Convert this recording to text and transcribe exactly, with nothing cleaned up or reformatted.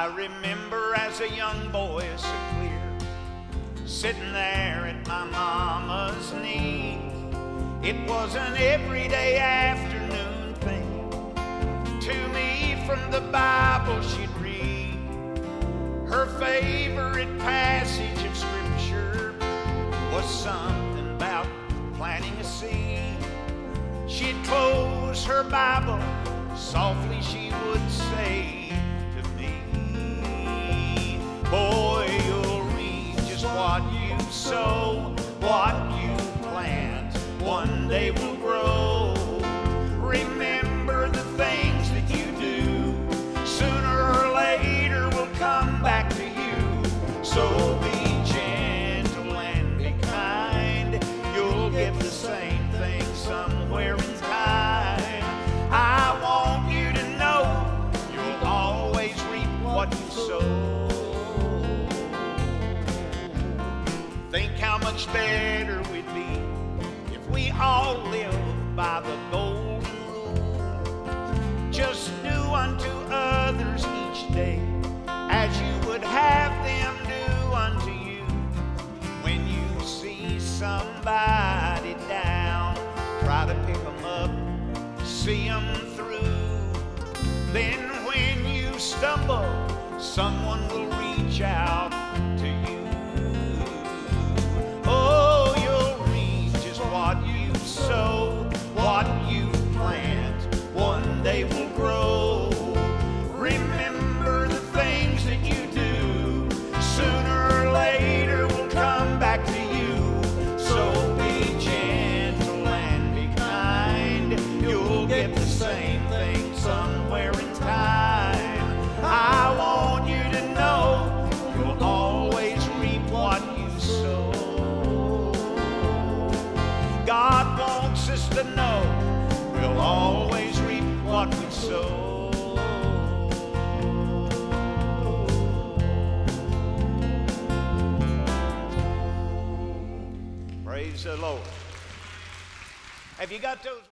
I remember as a young boy so clear, sitting there at my mama's knee. It was an everyday afternoon thing. To me from the Bible she'd read her favorite passage of Scripture was something about planting a seed. She'd close her Bible, softly she would say to me, boy, you'll reap just what you sow, what you plant, one day will grow. Remember the things that you do, sooner or later will come back to you. So be gentle and be kind, you'll get the same thing somewhere in time. I want you to know you'll always reap what you sow. Think how much better we'd be if we all lived by the golden rule. Just do unto others each day as you would have them do unto you. When you see somebody down, try to pick them up, see them through. Then when you stumble, someone will reach out to you. Oh, you'll reap just what you sow, what you plant, one day will grow. Remember the things that you do, sooner or later will come back to you. So be gentle and be kind, you'll get the same thing somewhere in time. I want you to know you'll always reap what you sow. God wants us to know we'll always reap what we sow. Praise the Lord. Have you got those?